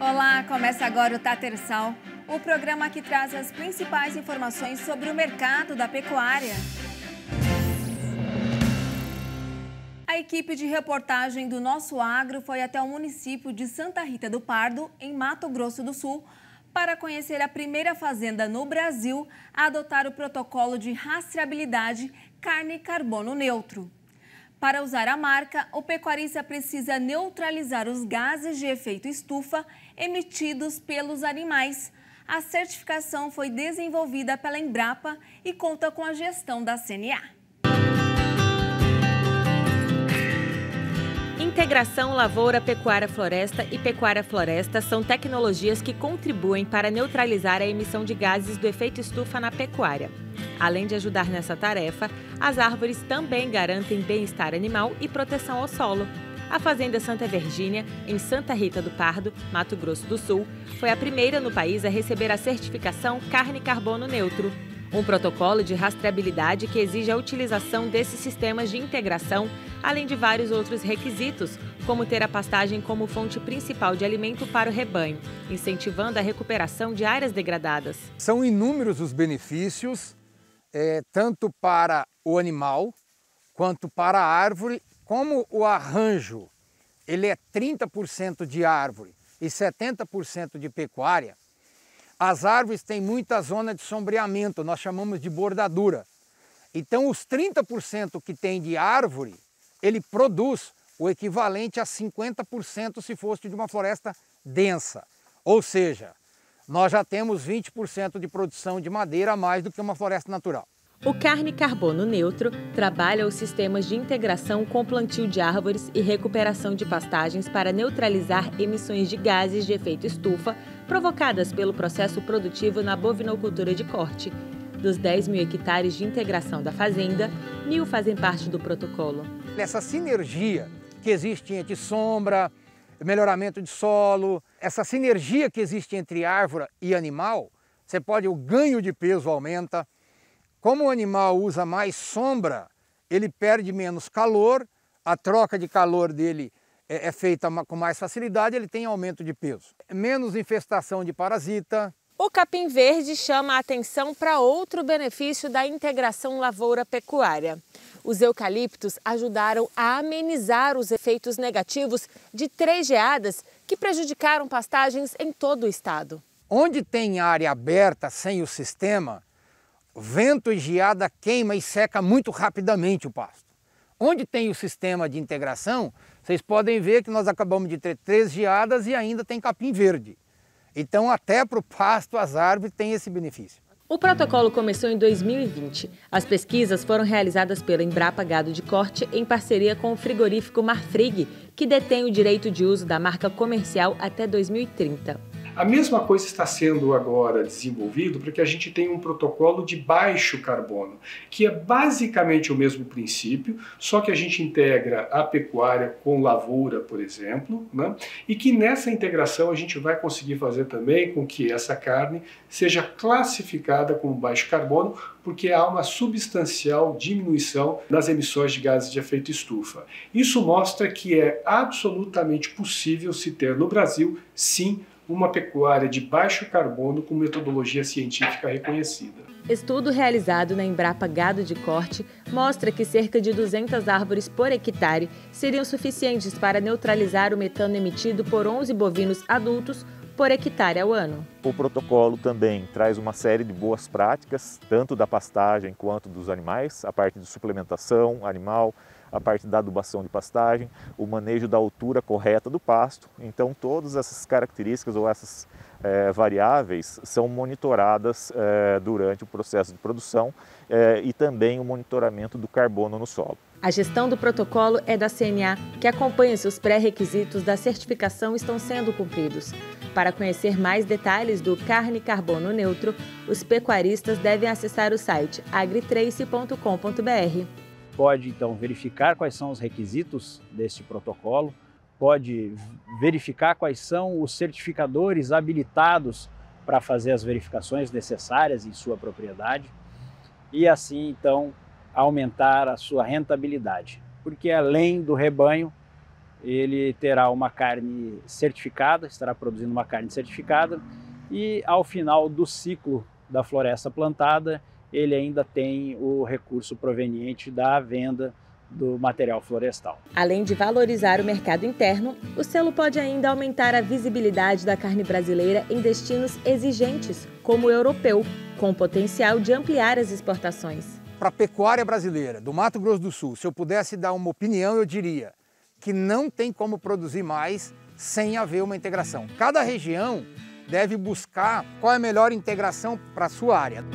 Olá, começa agora o Tatersal, o programa que traz as principais informações sobre o mercado da pecuária. A equipe de reportagem do Nosso Agro foi até o município de Santa Rita do Pardo, em Mato Grosso do Sul, para conhecer a primeira fazenda no Brasil a adotar o protocolo de rastreabilidade carne carbono neutro. Para usar a marca, o pecuarista precisa neutralizar os gases de efeito estufa emitidos pelos animais. A certificação foi desenvolvida pela Embrapa e conta com a gestão da CNA. Integração Lavoura Pecuária Floresta e Pecuária Floresta são tecnologias que contribuem para neutralizar a emissão de gases do efeito estufa na pecuária. Além de ajudar nessa tarefa, as árvores também garantem bem-estar animal e proteção ao solo. A Fazenda Santa Virgínia, em Santa Rita do Pardo, Mato Grosso do Sul, foi a primeira no país a receber a certificação Carne Carbono Neutro, um protocolo de rastreabilidade que exige a utilização desses sistemas de integração, além de vários outros requisitos, como ter a pastagem como fonte principal de alimento para o rebanho, incentivando a recuperação de áreas degradadas. São inúmeros os benefícios, tanto para o animal quanto para a árvore. Como o arranjo ele é 30% de árvore e 70% de pecuária, as árvores têm muita zona de sombreamento, nós chamamos de bordadura. Então os 30% que tem de árvore, ele produz o equivalente a 50% se fosse de uma floresta densa. Ou seja, nós já temos 20% de produção de madeira a mais do que uma floresta natural. O Carne Carbono Neutro trabalha os sistemas de integração com plantio de árvores e recuperação de pastagens para neutralizar emissões de gases de efeito estufa provocadas pelo processo produtivo na bovinocultura de corte. Dos 10 mil hectares de integração da fazenda, 1.000 fazem parte do protocolo. Essa sinergia que existe entre sombra, melhoramento de solo, essa sinergia que existe entre árvore e animal, o ganho de peso aumenta. Como o animal usa mais sombra, ele perde menos calor, a troca de calor dele é feita com mais facilidade, ele tem aumento de peso. Menos infestação de parasita. O capim verde chama a atenção para outro benefício da integração lavoura-pecuária. Os eucaliptos ajudaram a amenizar os efeitos negativos de 3 geadas que prejudicaram pastagens em todo o estado. Onde tem área aberta sem o sistema, vento e geada queima e seca muito rapidamente o pasto. Onde tem o sistema de integração, vocês podem ver que nós acabamos de ter 3 geadas e ainda tem capim verde. Então até para o pasto, as árvores têm esse benefício. O protocolo começou em 2020. As pesquisas foram realizadas pela Embrapa Gado de Corte em parceria com o frigorífico Marfrig, que detém o direito de uso da marca comercial até 2030. A mesma coisa está sendo agora desenvolvido para que a gente tenha um protocolo de baixo carbono, que é basicamente o mesmo princípio, só que a gente integra a pecuária com lavoura, por exemplo, né? E que nessa integração a gente vai conseguir fazer também com que essa carne seja classificada como baixo carbono, porque há uma substancial diminuição das emissões de gases de efeito estufa. Isso mostra que é absolutamente possível se ter no Brasil, sim, uma pecuária de baixo carbono com metodologia científica reconhecida. Estudo realizado na Embrapa Gado de Corte mostra que cerca de 200 árvores por hectare seriam suficientes para neutralizar o metano emitido por 11 bovinos adultos por hectare ao ano. O protocolo também traz uma série de boas práticas, tanto da pastagem quanto dos animais, a parte de suplementação animal, a parte da adubação de pastagem, o manejo da altura correta do pasto. Então todas essas características ou essas variáveis são monitoradas durante o processo de produção e também o monitoramento do carbono no solo. A gestão do protocolo é da CNA, que acompanha se os pré-requisitos da certificação estão sendo cumpridos. Para conhecer mais detalhes do Carne Carbono Neutro, os pecuaristas devem acessar o site agritrace.com.br. Pode, então, verificar quais são os requisitos deste protocolo, pode verificar quais são os certificadores habilitados para fazer as verificações necessárias em sua propriedade e assim, então, aumentar a sua rentabilidade. Porque além do rebanho, ele terá uma carne certificada, estará produzindo uma carne certificada e ao final do ciclo da floresta plantada, ele ainda tem o recurso proveniente da venda do material florestal. Além de valorizar o mercado interno, o selo pode ainda aumentar a visibilidade da carne brasileira em destinos exigentes, como o europeu, com o potencial de ampliar as exportações. Para a pecuária brasileira, do Mato Grosso do Sul, se eu pudesse dar uma opinião, eu diria que não tem como produzir mais sem haver uma integração. Cada região deve buscar qual é a melhor integração para a sua área.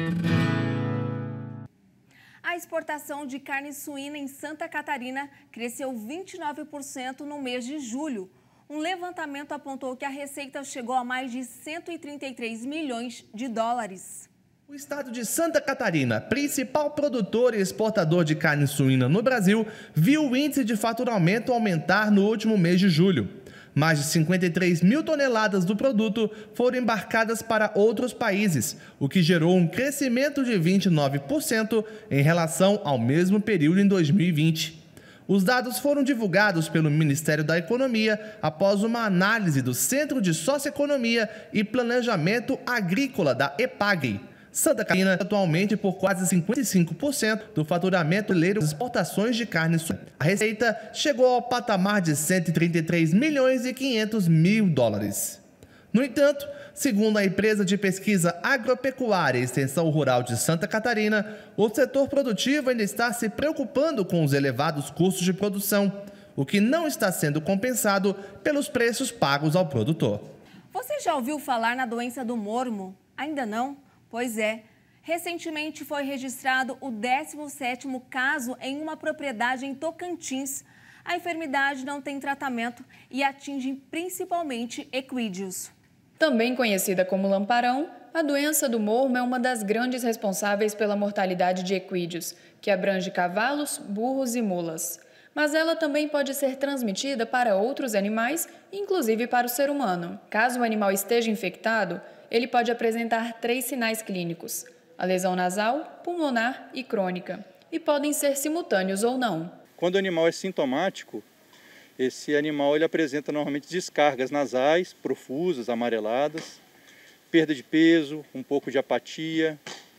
A exportação de carne suína em Santa Catarina cresceu 29% no mês de julho. Um levantamento apontou que a receita chegou a mais de 133 milhões de dólares. O estado de Santa Catarina, principal produtor e exportador de carne suína no Brasil, viu o índice de faturamento aumentar no último mês de julho. Mais de 53 mil toneladas do produto foram embarcadas para outros países, o que gerou um crescimento de 29% em relação ao mesmo período em 2020. Os dados foram divulgados pelo Ministério da Economia após uma análise do Centro de Socioeconomia e Planejamento Agrícola da EPAGRE. Santa Catarina atualmente por quase 55% do faturamento brasileiro das exportações de carne suína. A receita chegou ao patamar de 133 milhões e 500 mil dólares. No entanto, segundo a empresa de pesquisa agropecuária e extensão rural de Santa Catarina, o setor produtivo ainda está se preocupando com os elevados custos de produção, o que não está sendo compensado pelos preços pagos ao produtor. Você já ouviu falar na doença do mormo? Ainda não? Pois é, recentemente foi registrado o 17º caso em uma propriedade em Tocantins. A enfermidade não tem tratamento e atinge principalmente equídeos. Também conhecida como lamparão, a doença do mormo é uma das grandes responsáveis pela mortalidade de equídeos, que abrange cavalos, burros e mulas. Mas ela também pode ser transmitida para outros animais, inclusive para o ser humano. Caso o animal esteja infectado, ele pode apresentar 3 sinais clínicos: a lesão nasal, pulmonar e crônica, e podem ser simultâneos ou não. Quando o animal é sintomático, esse animal ele apresenta normalmente descargas nasais, profusas, amareladas, perda de peso, um pouco de apatia,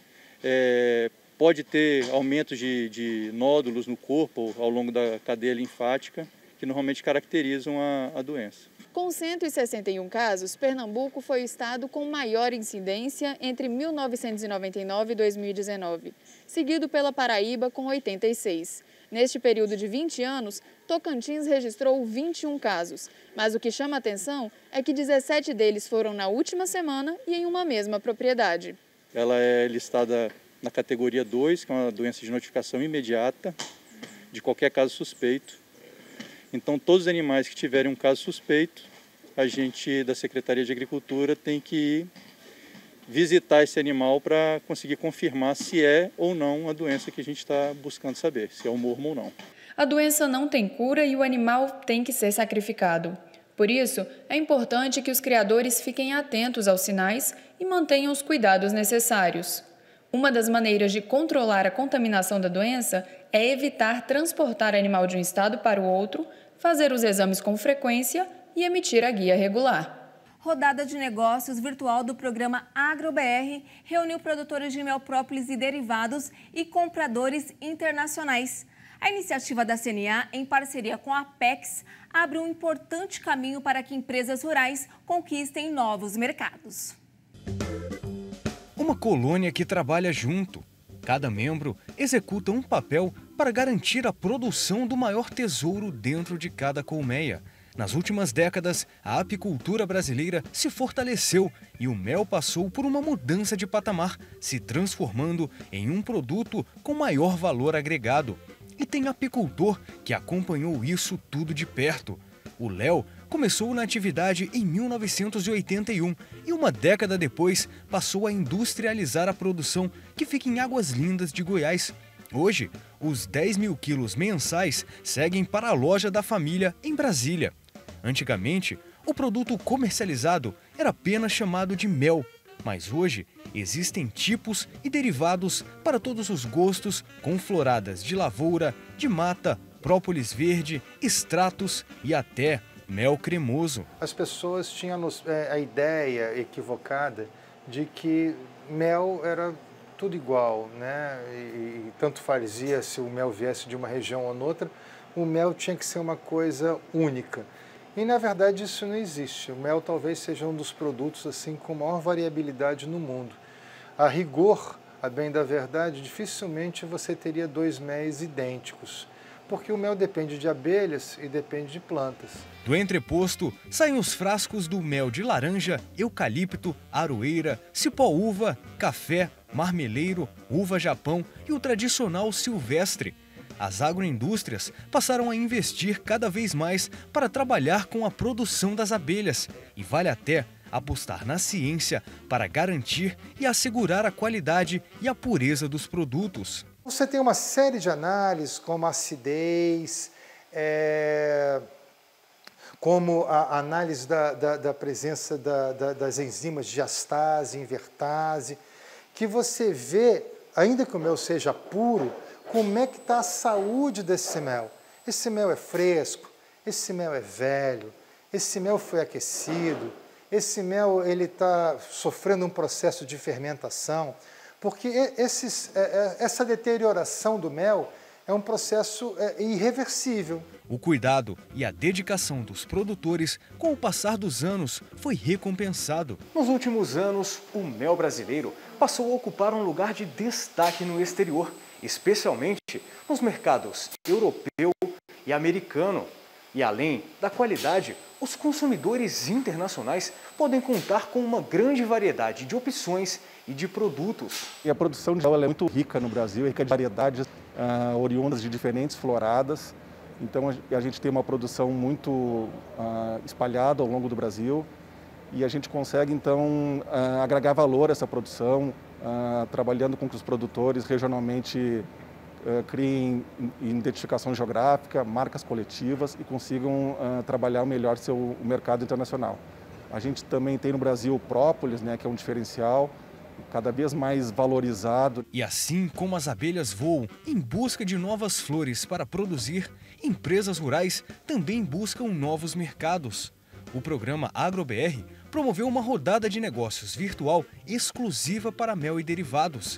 pode ter aumento de nódulos no corpo ao longo da cadeia linfática, que normalmente caracterizam a doença. Com 161 casos, Pernambuco foi o estado com maior incidência entre 1999 e 2019, seguido pela Paraíba com 86. Neste período de 20 anos, Tocantins registrou 21 casos, mas o que chama a atenção é que 17 deles foram na última semana e em uma mesma propriedade. Ela é listada na categoria 2, que é uma doença de notificação imediata de qualquer caso suspeito. Então, todos os animais que tiverem um caso suspeito, a gente da Secretaria de Agricultura tem que visitar esse animal para conseguir confirmar se é ou não a doença que a gente está buscando saber, se é o mormo ou não. A doença não tem cura e o animal tem que ser sacrificado. Por isso, é importante que os criadores fiquem atentos aos sinais e mantenham os cuidados necessários. Uma das maneiras de controlar a contaminação da doença é evitar transportar animal de um estado para o outro, fazer os exames com frequência e emitir a guia regular. Rodada de negócios virtual do programa AgroBR reuniu produtores de mel própolis e derivados e compradores internacionais. A iniciativa da CNA, em parceria com a Apex, abre um importante caminho para que empresas rurais conquistem novos mercados. Uma colônia que trabalha junto. Cada membro executa um papel para garantir a produção do maior tesouro dentro de cada colmeia. Nas últimas décadas, a apicultura brasileira se fortaleceu e o mel passou por uma mudança de patamar, se transformando em um produto com maior valor agregado. E tem apicultor que acompanhou isso tudo de perto. O Léo começou na atividade em 1981 e uma década depois passou a industrializar a produção que fica em Águas Lindas de Goiás. Hoje, os 10 mil quilos mensais seguem para a loja da família em Brasília. Antigamente, o produto comercializado era apenas chamado de mel, mas hoje existem tipos e derivados para todos os gostos, com floradas de lavoura, de mata própolis verde, extratos e até mel cremoso. As pessoas tinham a ideia equivocada de que mel era tudo igual, né? E tanto fazia se o mel viesse de uma região ou noutra, o mel tinha que ser uma coisa única. E na verdade isso não existe. O mel talvez seja um dos produtos assim com maior variabilidade no mundo. A rigor, a bem da verdade, dificilmente você teria 2 méis idênticos, porque o mel depende de abelhas e depende de plantas. Do entreposto saem os frascos do mel de laranja, eucalipto, aroeira, cipó-uva, café, marmeleiro, uva-japão e o tradicional silvestre. As agroindústrias passaram a investir cada vez mais para trabalhar com a produção das abelhas e vale até apostar na ciência para garantir e assegurar a qualidade e a pureza dos produtos. Você tem uma série de análises, como a acidez, como a análise da presença das enzimas de diastase, invertase, que você vê, ainda que o mel seja puro, como é que está a saúde desse mel. Esse mel é fresco, esse mel é velho, esse mel foi aquecido, esse mel está sofrendo um processo de fermentação, porque essa deterioração do mel é um processo irreversível. O cuidado e a dedicação dos produtores, com o passar dos anos, foi recompensado. Nos últimos anos, o mel brasileiro passou a ocupar um lugar de destaque no exterior, especialmente nos mercados europeu e americano. E além da qualidade, os consumidores internacionais podem contar com uma grande variedade de opções e de produtos. E a produção de mel é muito rica no Brasil, rica de variedades oriundas de diferentes floradas. Então a gente tem uma produção muito espalhada ao longo do Brasil e a gente consegue então agregar valor a essa produção, trabalhando com que os produtores regionalmente criem identificação geográfica, marcas coletivas e consigam trabalhar melhor o mercado internacional. A gente também tem no Brasil o própolis, né, que é um diferencial, cada vez mais valorizado. E assim como as abelhas voam em busca de novas flores para produzir, empresas rurais também buscam novos mercados. O programa AgroBR promoveu uma rodada de negócios virtual exclusiva para mel e derivados.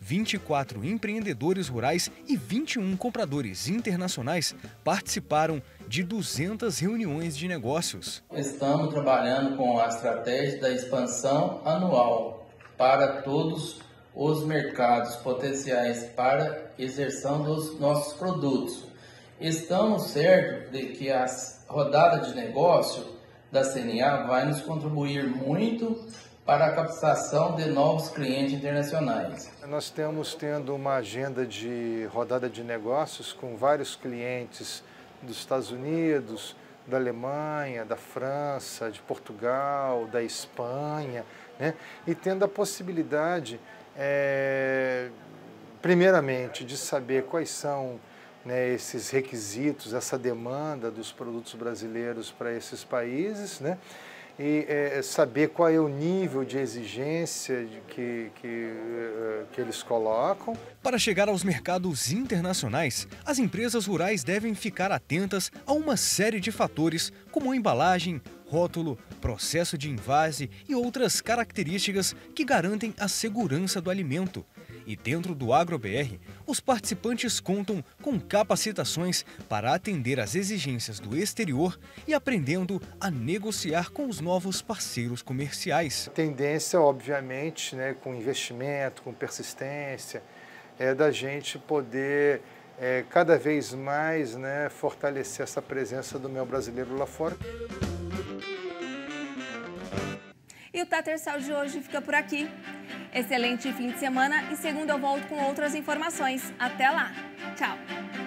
24 empreendedores rurais e 21 compradores internacionais participaram de 200 reuniões de negócios. Estamos trabalhando com a estratégia da expansão anual para todos os mercados potenciais para exerção dos nossos produtos. Estamos certos de que a rodada de negócio da CNA vai nos contribuir muito para a captação de novos clientes internacionais. Nós estamos tendo uma agenda de rodada de negócios com vários clientes dos Estados Unidos, da Alemanha, da França, de Portugal, da Espanha, né? E tendo a possibilidade, primeiramente, de saber quais são, né, esses requisitos, essa demanda dos produtos brasileiros para esses países, né? E saber qual é o nível de exigência que eles colocam. Para chegar aos mercados internacionais, as empresas rurais devem ficar atentas a uma série de fatores, como embalagem, rótulo, processo de invase e outras características que garantem a segurança do alimento. E dentro do AgroBR, os participantes contam com capacitações para atender às exigências do exterior e aprendendo a negociar com os novos parceiros comerciais. A tendência, obviamente, né, com investimento, com persistência, é da gente poder cada vez mais, né, fortalecer essa presença do mel brasileiro lá fora. E o Tatersal de hoje fica por aqui. Excelente fim de semana e segunda eu volto com outras informações. Até lá. Tchau.